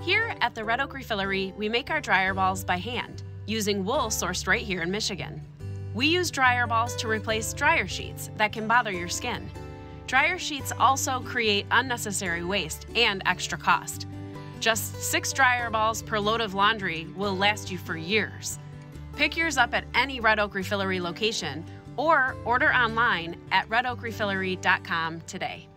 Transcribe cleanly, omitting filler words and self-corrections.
Here at the Red Oak Refillery, we make our dryer balls by hand, using wool sourced right here in Michigan. We use dryer balls to replace dryer sheets that can bother your skin. Dryer sheets also create unnecessary waste and extra cost. Just 6 dryer balls per load of laundry will last you for years. Pick yours up at any Red Oak Refillery location or order online at redoakrefillery.com today.